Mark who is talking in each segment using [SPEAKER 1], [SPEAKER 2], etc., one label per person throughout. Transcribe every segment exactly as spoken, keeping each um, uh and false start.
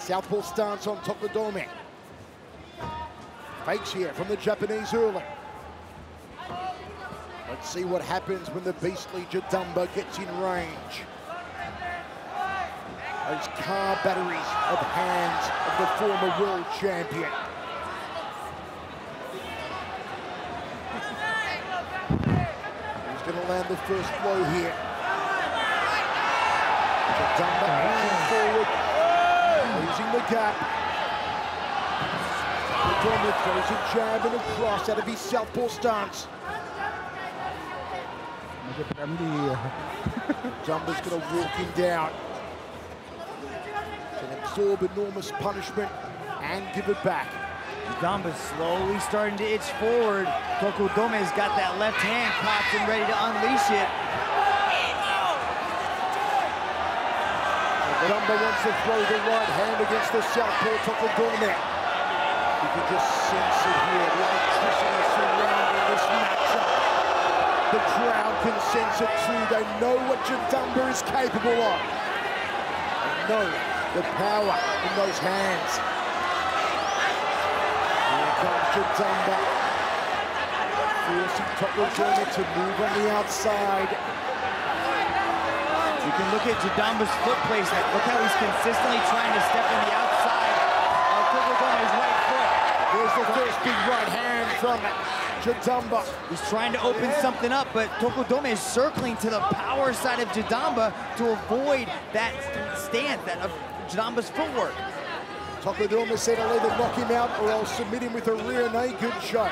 [SPEAKER 1] Southpaw stance on Tokudome. Fakes here from the Japanese early. Let's see what happens when the beastly Jadambaa gets in range. Those car batteries of hands of the former world champion. He's going to land the first blow here. Jadambaa pushing forward, losing the gap. Tokudome throws a jab and a cross out of his southpaw stance. Jadambaa's going to walk him down. Can absorb enormous punishment and give it back.
[SPEAKER 2] Jadambaa's slowly starting to itch forward. Tokudome's got that left hand cocked and ready to unleash it.
[SPEAKER 1] Jadambaa wants to throw the right hand against the southpaw Tokudome. You can just sense it here, the electricity surrounding this matchup. The crowd can sense it too. They know what Jadambaa is capable of. They know the power in those hands. Here comes Jadambaa, forcing Tokudome to move on the outside.
[SPEAKER 2] You can look at Jadambaa's foot placement. Look how he's consistently trying to step on the outside of Tokudome's right foot.
[SPEAKER 1] There's the first big right hand from Jadambaa.
[SPEAKER 2] He's trying to open something up, but Tokudome is circling to the power side of Jadambaa to avoid that stance, that of Jadambaa's footwork.
[SPEAKER 1] Tokudome said I'll either knock him out or I'll submit him with a rear naked choke.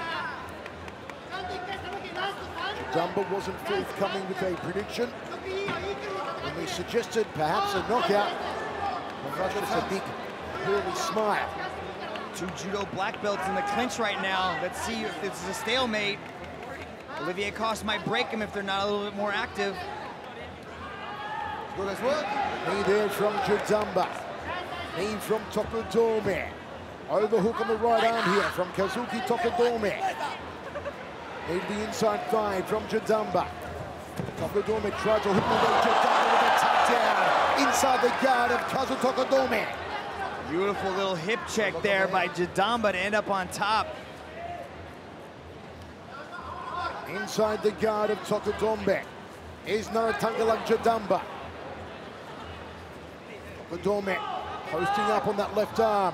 [SPEAKER 1] Jadambaa wasn't forthcoming with a prediction. When we suggested perhaps a knockout, it's a big, pearly smile.
[SPEAKER 2] Two judo black belts in the clinch right now. Let's see if this is a stalemate. Olivier Coste might break him if they're not a little bit more active.
[SPEAKER 1] Knee there from Jadambaa. Knee from Tokudome. Overhook on the right arm here from Kazuki Tokudome. Knee to the inside thigh from Jadambaa. Tokudome tries to hook the Jadambaa with a takedown inside the guard of Kazuki Tokudome.
[SPEAKER 2] Beautiful little hip check there by Jadambaa to end up on top.
[SPEAKER 1] Inside the guard of Tokudome is Narantungalag Jadambaa. Tokudome posting up on that left arm.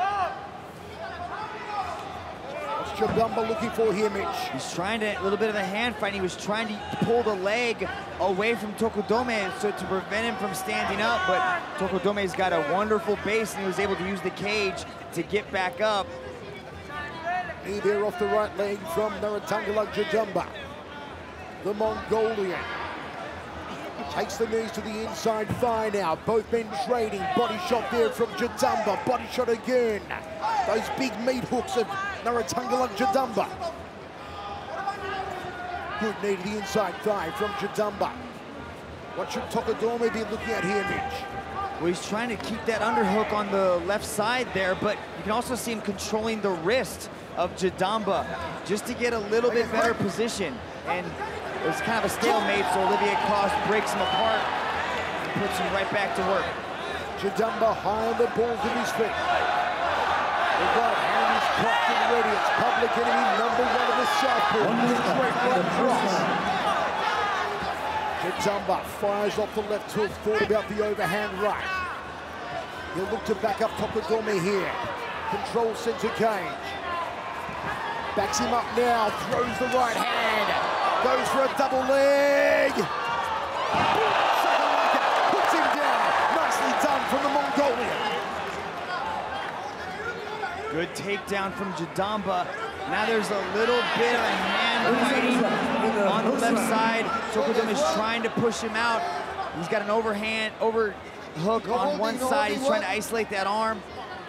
[SPEAKER 1] What's Jadambaa looking for here, Mitch?
[SPEAKER 2] He's trying to, a little bit of a hand fight. He was trying to pull the leg away from Tokudome so to prevent him from standing up, but Tokudome's got a wonderful base and he was able to use the cage to get back up.
[SPEAKER 1] Knee there off the right leg from Narantungalag Jadambaa. The Mongolian takes the knees to the inside thigh now. Both men trading. Body shot there from Jadambaa. Body shot again. Those big meat hooks of Narantungalag Jadambaa. Good knee to the inside thigh from Jadambaa. What should Tokudome be looking at here, Mitch?
[SPEAKER 2] Well, he's trying to keep that underhook on the left side there, but you can also see him controlling the wrist of Jadambaa just to get a little bit better position. And it was kind of a stalemate, so Olivier Coste breaks him apart and puts him right back to work.
[SPEAKER 1] Jadambaa high on the balls of his feet. The right hand is cocked and ready. It's public enemy number one of the southpaw. Great right cross. Jadambaa fires off the left hook, thought about the overhand right. He'll look to back up Tokudome here. Control center cage. Backs him up now, throws the right hand. Goes for a double leg. Second leg, puts him down. Nicely done from the Mongolian.
[SPEAKER 2] Good takedown from Jadambaa. Now there's a little bit of a hand fighting on the left side. Tokudome is trying to push him out. He's got an overhand, overhook on one side. He's trying to isolate that arm.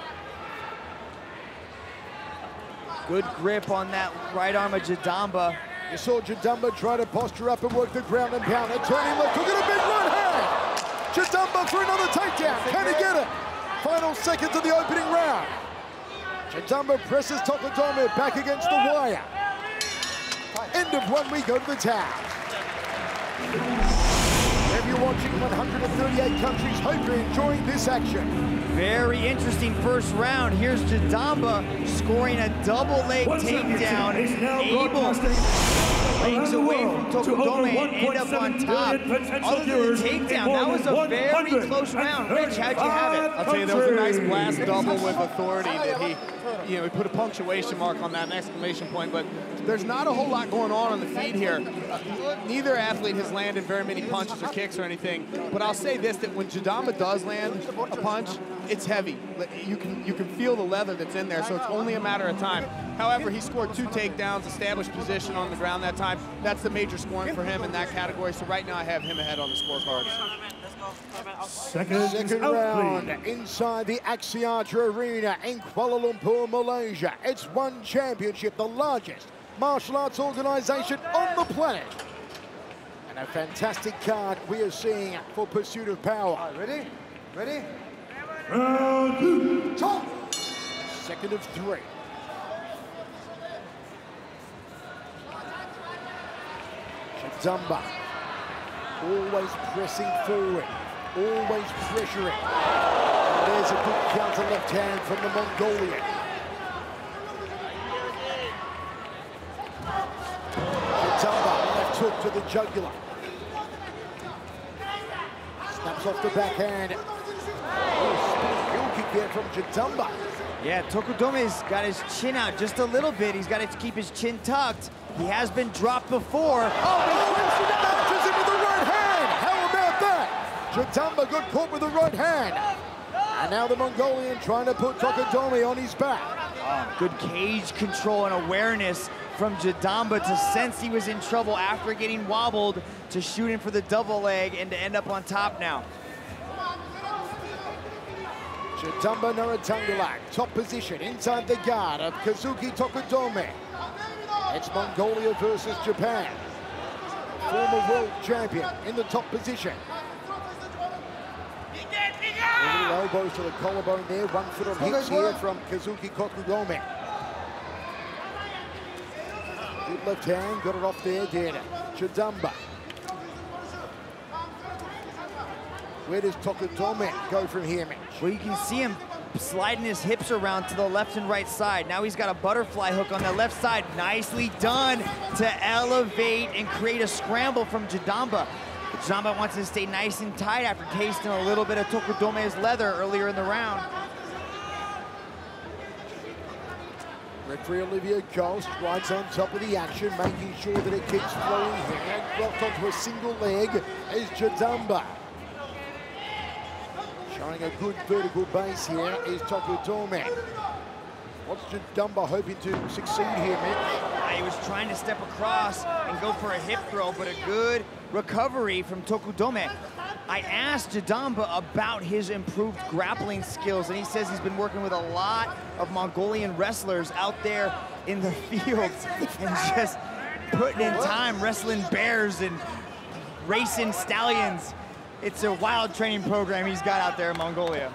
[SPEAKER 2] Good grip on that right arm of Jadambaa.
[SPEAKER 1] You saw Jadambaa try to posture up and work the ground and pound. A turning left, look at a big right hand. Jadambaa for another takedown. Can he get it? Final seconds of the opening round. Jadambaa presses Tokudome back against the wire. End of one, we go to the town. If you're watching one hundred thirty-eight countries, hope you're enjoying this action.
[SPEAKER 2] Very interesting first round. Here's Jadambaa scoring a double leg takedown, able legs away from Tokudome and end up on top. Other than the takedown, that was a very close round. Rich, how'd you have it?
[SPEAKER 3] I'll tell you, there was a nice blast double with authority that he, you know, he put a punctuation mark on that, an exclamation point, but there's not a whole lot going on on the feed here. Uh, neither athlete has landed very many punches or kicks or anything, but I'll say this, that when Jadambaa does land a punch, it's heavy. You can, you can feel the leather that's in there, so it's only a matter of time. However, he scored two takedowns, established position on the ground that time. That's the major scoring for him in that category, so right now I have him ahead on the scorecards.
[SPEAKER 1] Second, Second round please. Inside the Axiata Arena in Kuala Lumpur, Malaysia. It's one championship, the largest martial arts organization on the planet. And a fantastic card we are seeing for Pursuit of Power. Right, ready? Ready? Round two. Top. Second of three. Jadambaa always pressing forward, always pressuring. And there's a good counter left hand from the Mongolian. Jadambaa left hook to the jugular. Snaps off the backhand. Oh, spinning heel kick there from Jadambaa.
[SPEAKER 2] Yeah, Tokudome's got his chin out just a little bit. He's got to keep his chin tucked. He has been dropped before. Oh,
[SPEAKER 1] he launches him with the right hand. How about that? Jadambaa got caught with the right hand. And now the Mongolian trying to put Tokudome on his back.
[SPEAKER 2] Oh, good cage control and awareness from Jadambaa to sense he was in trouble after getting wobbled, to shoot him for the double leg and to end up on top now.
[SPEAKER 1] Jadambaa Narantungalag, top position inside the guard of Kazuki Tokudome. It's Mongolia versus Japan. Former world champion in the top position. Little elbows to the collarbone there, one foot on hips here from Kazuki Tokudome. Good left hand, got it off there, did Jadambaa. Where does Tokudome go from here, Mitch?
[SPEAKER 2] Well, you can see him sliding his hips around to the left and right side. Now he's got a butterfly hook on the left side. Nicely done to elevate and create a scramble from Jadambaa. Jadambaa wants to stay nice and tight after tasting a little bit of Tokudome's leather earlier in the round.
[SPEAKER 1] Referee Olivia Cole strides on top of the action, making sure that it keeps flowing here. Dropped onto a single leg is Jadambaa. Showing a good vertical base here is Tokudome. What's Jadambaa hoping to succeed here, Mitch?
[SPEAKER 2] He was trying to step across and go for a hip throw, but a good recovery from Tokudome. I asked Jadambaa about his improved grappling skills, and he says he's been working with a lot of Mongolian wrestlers out there in the fields and just putting in time, wrestling bears and racing stallions. It's a wild training program he's got out there in Mongolia.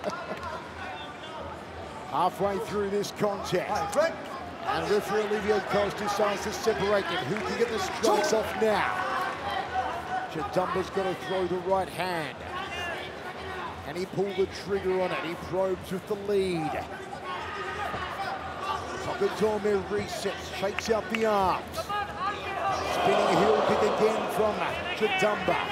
[SPEAKER 1] Halfway through this contest, and referee Olivia Coast decides to separate them. Who can get the strikes off now? Jadambaa's got to throw the right hand. And he pulled the trigger on it. He probes with the lead. Tokudome resets, shakes out the arms. Spinning heel kick again from Jadambaa.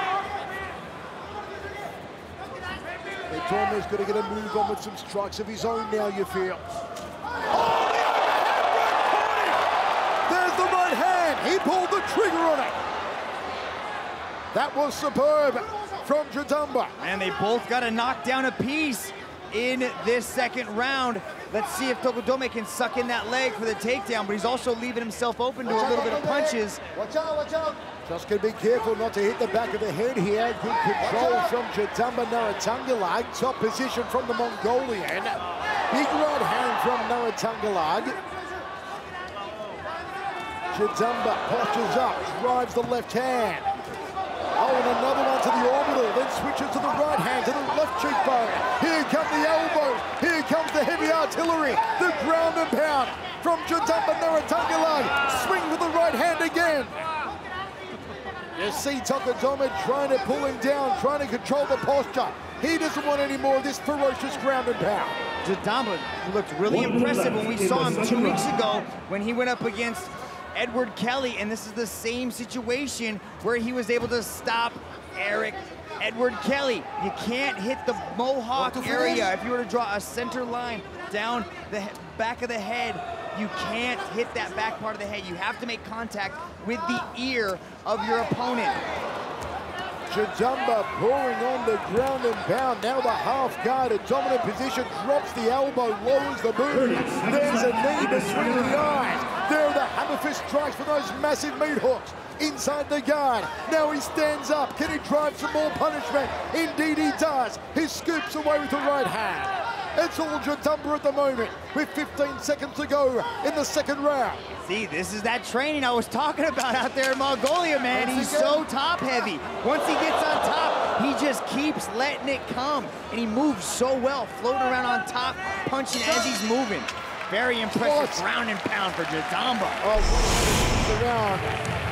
[SPEAKER 1] Tokudome's got to get a move on with some strikes of his own now, you feel. Oh, the overhand right point! There's the right hand. He pulled the trigger on it. That was superb from Jadambaa.
[SPEAKER 2] And they both got a knockdown apiece in this second round. Let's see if Tokudome can suck in that leg for the takedown, but he's also leaving himself open to a little bit of punches.
[SPEAKER 1] Watch out, watch out. Just gonna be careful not to hit the back of the head here. Good control from Jadambaa Narantungalag. Top position from the Mongolian. Big right hand from Narantungalag. Jadambaa postures up, drives the left hand. Oh, and another one to the orbital, then switches to the right hand, to the left cheekbone. Here come the elbows, here comes the heavy artillery, the ground and pound from Jadambaa Narantungalag. Swing with the right hand again. You see Tokudome trying to pull him down, trying to control the posture. He doesn't want any more of this ferocious ground and pound.
[SPEAKER 2] Jadambaa looked really impressive when we saw him two weeks ago when he went up against Edward Kelly, and this is the same situation where he was able to stop Eric Edward Kelly. You can't hit the mohawk area. If you were to draw a center line down the back of the head, you can't hit that back part of the head. You have to make contact with the ear of your opponent.
[SPEAKER 1] Jadambaa pouring on the ground and pound. Now the half guard, a dominant position, drops the elbow, lowers the boot. There's a knee between the eyes. There are the hammer fist strikes for those massive meat hooks inside the guard. Now he stands up. Can he drive some more punishment? Indeed he does. He scoops away with the right hand. It's all Jadambaa at the moment with fifteen seconds to go in the second round.
[SPEAKER 2] See, this is that training I was talking about out there in Mongolia, man. He's so top heavy. Once he gets on top, he just keeps letting it come. And he moves so well, floating around on top, punching as he's moving. Very impressive ground and pound for Jadambaa.
[SPEAKER 1] Oh, the round.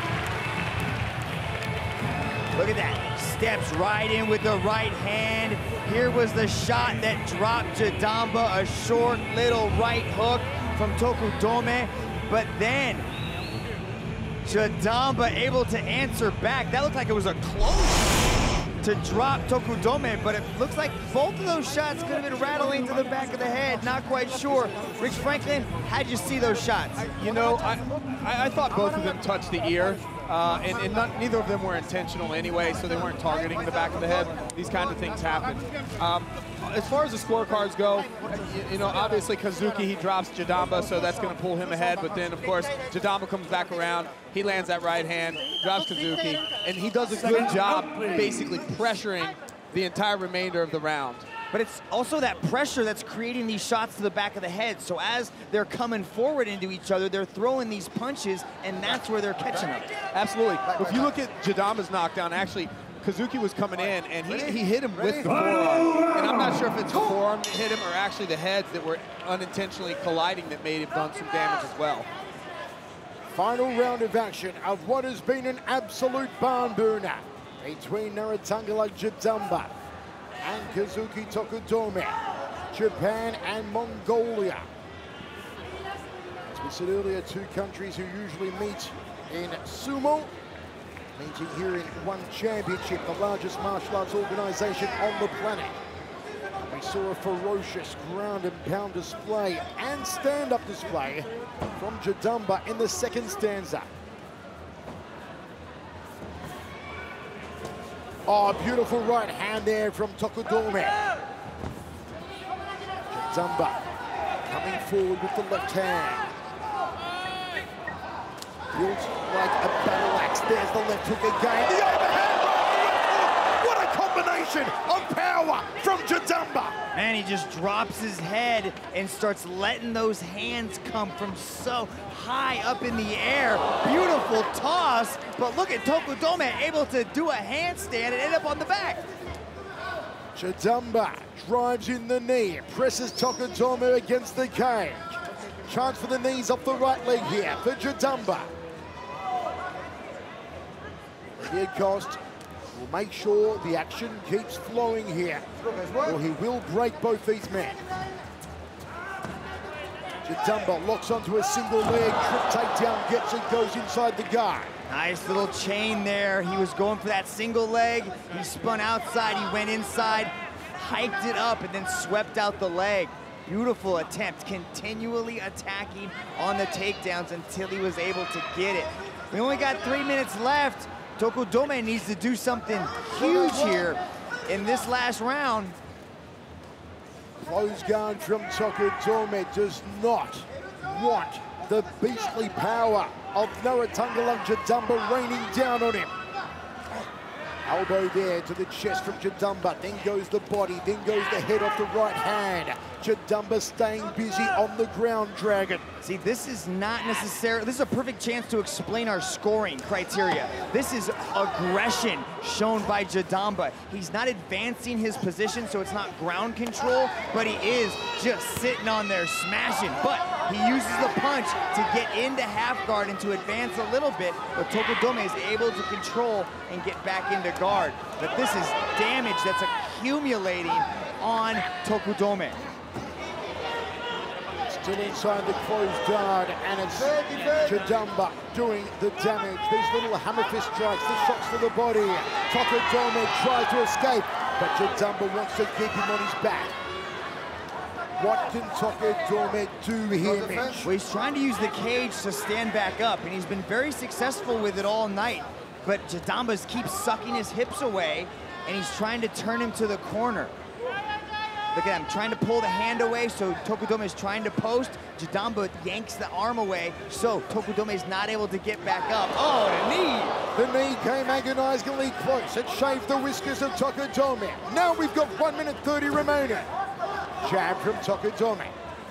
[SPEAKER 2] Look at that. Steps right in with the right hand. Here was the shot that dropped Jadambaa, a short little right hook from Tokudome. But then Jadambaa able to answer back. That looked like it was a close to drop Tokudome, but it looks like both of those shots could have been rattling to the back of the head. Not quite sure. Rich Franklin, how'd you see those shots?
[SPEAKER 3] You know, I, I, I thought both of them touched the ear. Uh, and and not, neither of them were intentional anyway, so they weren't targeting the back of the head. These kind of things happen. Um, as far as the scorecards go, you, you know, obviously Kazuki, he drops Jadambaa, so that's going to pull him ahead. But then, of course, Jadambaa comes back around. He lands that right hand, drops Kazuki, and he does a good job basically pressuring the entire remainder of the round.
[SPEAKER 2] But it's also that pressure that's creating these shots to the back of the head. So as they're coming forward into each other, they're throwing these punches, and that's where they're catching them.
[SPEAKER 3] Absolutely. If you look at Jadambaa's knockdown, actually, Kazuki was coming in, and he, he hit him with the forearm. And I'm not sure if it's the forearm that hit him or actually the heads that were unintentionally colliding that made him done some damage as well.
[SPEAKER 1] Final round of action of what has been an absolute barn burner between Narantungalag Jadambaa and Kazuki Tokudome, Japan and Mongolia. As we said earlier, two countries who usually meet in sumo, meeting here in one championship, the largest martial arts organization on the planet. We saw a ferocious ground and pound display and stand-up display from Jadambaa in the second stanza. Oh, beautiful right hand there from Tokudome. Jadambaa coming forward with the left hand. Built like a battle axe. There's the left hook again. The overhand right. What a combination of power from Jadambaa.
[SPEAKER 2] Man, he just drops his head and starts letting those hands come from so high up in the air. Beautiful toss, but look at Tokudome able to do a handstand and end up on the back.
[SPEAKER 1] Jadambaa drives in the knee, presses Tokudome against the cage. Chance for the knees off the right leg here for Jadambaa. Here Cost will make sure the action keeps flowing here, or he will break both these men. Jadambaa locks onto a single leg, trip takedown, gets it, goes inside the guard.
[SPEAKER 2] Nice little chain there. He was going for that single leg. He spun outside, he went inside, hiked it up, and then swept out the leg. Beautiful attempt, continually attacking on the takedowns until he was able to get it. We only got three minutes left. Tokudome needs to do something huge here in this last round.
[SPEAKER 1] Close guard from Tokudome does not want the beastly power of Narantungalag Jadambaa raining down on him. Elbow there to the chest from Jadambaa, then goes the body, then goes the head off the right hand. Jadambaa staying busy on the ground, Dragon.
[SPEAKER 2] See, this is not necessarily, this is a perfect chance to explain our scoring criteria. This is aggression shown by Jadambaa. He's not advancing his position, so it's not ground control, but he is just sitting on there smashing. But he uses the punch to get into half guard and to advance a little bit, but Tokudome is able to control and get back into guard. But this is damage that's accumulating on Tokudome.
[SPEAKER 1] Still inside the closed guard, and it's Jadambaa doing the damage. These little hammer fist strikes, the shots to the body. Tokudome tries to escape, but Jadambaa wants to keep him on his back. What can Tokudome do here, Mitch?
[SPEAKER 2] Well, he's trying to use the cage to stand back up, and he's been very successful with it all night. But Jadambaa keeps sucking his hips away, and he's trying to turn him to the corner. Look at him, trying to pull the hand away, so Tokudome is trying to post. Jadambaa yanks the arm away, so Tokudome is not able to get back up. Oh, the knee!
[SPEAKER 1] The knee came agonizingly close. It shaved the whiskers of Tokudome. Now we've got one minute thirty remaining. Jab from Tokudome.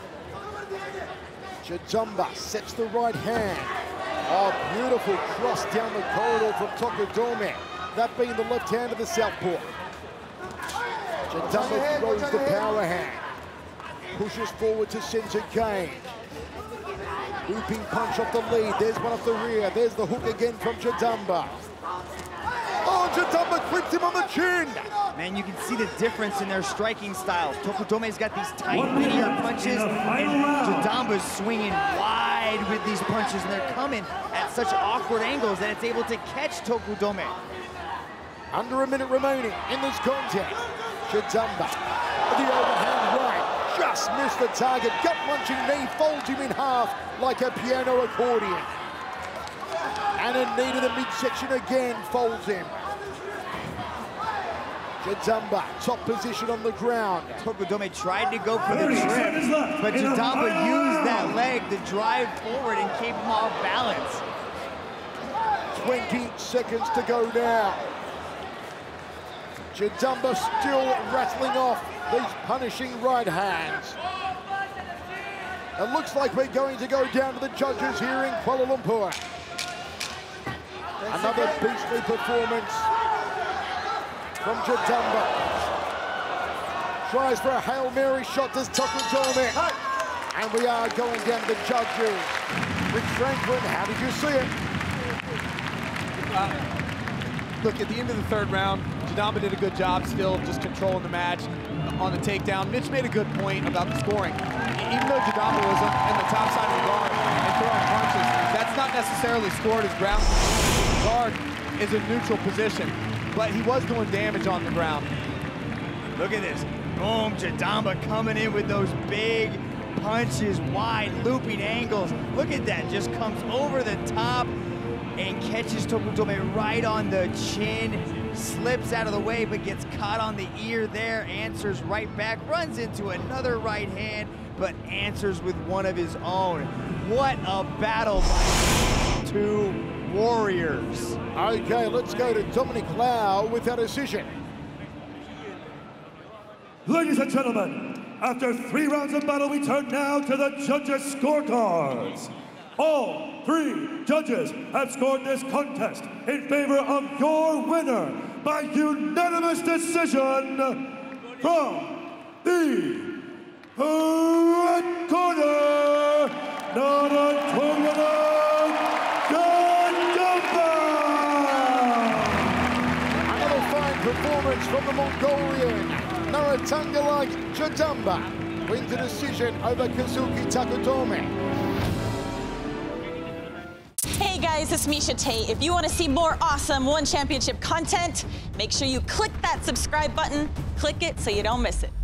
[SPEAKER 1] Jadambaa sets the right hand. Oh, beautiful cross down the corridor from Tokudome. That being the left hand of the southpaw. Jadambaa throws the power hand. Pushes forward to center cage. Looping punch off the lead. There's one off the rear. There's the hook again from Jadambaa. Oh, Jadambaa clipped him on the chin.
[SPEAKER 2] Man, you can see the difference in their striking styles. Tokudome's got these tight, linear punches, and Jadambaa's swinging wide with these punches, and they're coming at such awkward angles that it's able to catch Tokudome.
[SPEAKER 1] Under a minute remaining in this contest. Jadambaa, the overhand right, just missed the target. Gut-punching knee folds him in half like a piano accordion. And a knee to the midsection again folds him. Jadambaa, top position on the ground.
[SPEAKER 2] Tokudome tried to go for the trip, but Jadambaa used that leg to drive forward and keep him off balance.
[SPEAKER 1] twenty seconds to go now. Jadambaa still rattling off these punishing right hands. It looks like we're going to go down to the judges here in Kuala Lumpur. Another beastly performance from Jadambaa. Tries for a Hail Mary shot, does Tokudome. And we are going down to the judges. Rick Franklin, how did you see it?
[SPEAKER 3] Uh, look, at the end of the third round, Jadambaa did a good job still just controlling the match on the takedown. Mitch made a good point about the scoring. Even though Jadambaa was in the top side of the guard and throwing punches, that's not necessarily scored as ground. The guard is a neutral position, but he was doing damage on the ground.
[SPEAKER 2] Look at this. Boom, Jadambaa coming in with those big punches, wide looping angles. Look at that, just comes over the top and catches Tokudome right on the chin, slips out of the way, but gets caught on the ear there, answers right back, runs into another right hand, but answers with one of his own. What a battle by two warriors.
[SPEAKER 1] Okay, let's go to Dominic Lau with our decision.
[SPEAKER 4] Ladies and gentlemen, after three rounds of battle, we turn now to the judges' scorecards. All three judges have scored this contest in favor of your winner by unanimous decision from the red corner, Narantungalag Jadambaa.
[SPEAKER 1] Another fine performance from the Mongolian, Narantungalag Jadambaa, wins the decision over Kazuki Tokudome.
[SPEAKER 5] Hey guys, it's Misha Tate. If you want to see more awesome One Championship content, make sure you click that subscribe button. Click it so you don't miss it.